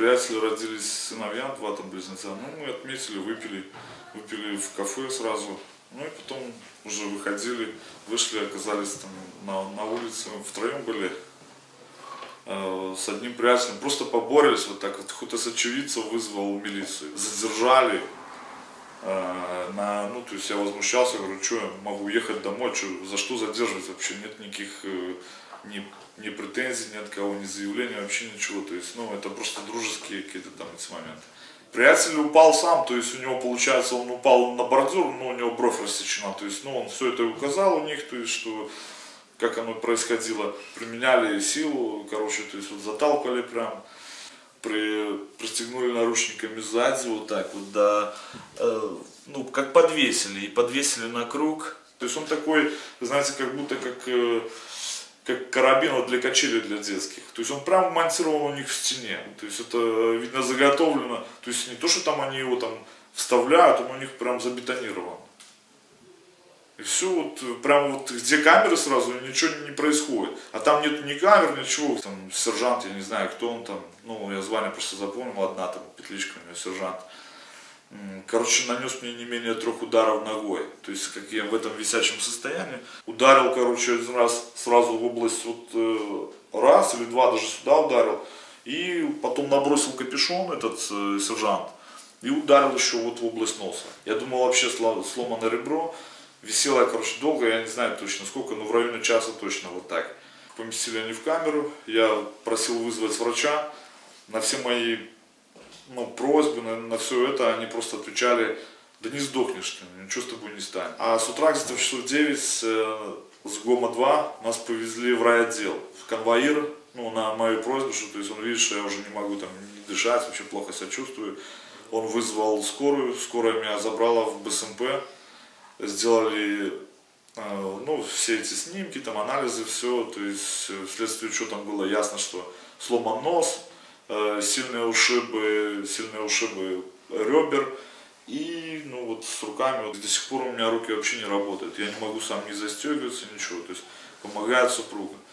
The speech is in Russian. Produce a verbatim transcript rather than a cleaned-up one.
приятеля родились сыновья, два там близнеца. Ну, мы отметили, выпили, выпили в кафе сразу. Ну и потом уже выходили, вышли, оказались там на, на улице, втроем были э, с одним приятелем. Просто поборолись вот так вот, кто-то с очевидцев вызвал милицию, задержали. Э, на, ну, то есть я возмущался, говорю, что я могу ехать домой, что, за что задерживать вообще, нет никаких э, ни, ни претензий, ни от кого, ни заявлений, вообще ничего. То есть, ну, это просто дружеские какие-то там эти моменты. Приятель упал сам, то есть у него, получается, он упал на бордюр, но у него бровь рассечена, то есть, ну, он все это указал у них, то есть, что, как оно происходило, применяли силу, короче, то есть, вот заталкивали прям, при, пристегнули наручниками сзади, вот так вот, да, э, ну, как подвесили, и подвесили на круг, то есть, он такой, знаете, как будто как... Э, как карабин вот для качелей для детских. То есть он прямо монтирован у них в стене. То есть это, видно, заготовлено. То есть не то, что там они его там вставляют, он у них прям забетонирован. И все вот, прям вот где камеры сразу, ничего не происходит. А там нет ни камер, ничего. Там сержант, я не знаю, кто он там. Ну, я звание просто запомнил, одна там петличка у него, сержант. Короче, нанес мне не менее трех ударов ногой. То есть, как я в этом висячем состоянии. Ударил, короче, один раз сразу в область, вот э, раз или два даже сюда ударил. И потом набросил капюшон этот э, сержант. И ударил еще вот в область носа. Я думал, вообще сломано ребро. Висел я, короче, долго, я не знаю точно сколько, но в районе часа точно вот так. Поместили они в камеру. Я просил вызвать врача. На все мои... ну, просьбы на, на все это, они просто отвечали, да не сдохнешь ты, ничего с тобой не станет. А с утра где-то в часов девять э, с ГОМа два нас повезли в райотдел, в конвоир, ну, на мою просьбу, что, то есть он видит, что я уже не могу там не дышать, вообще плохо себя чувствую. Он вызвал скорую, скорая меня забрала в БСМП, сделали, э, ну, все эти снимки, там, анализы, все, то есть вследствие чего там было ясно, что сломан нос, сильные ушибы, сильные ушибы ребер, и ну вот с руками, вот до сих пор у меня руки вообще не работают, я не могу сам не застегиваться, ничего, то есть помогает супруга.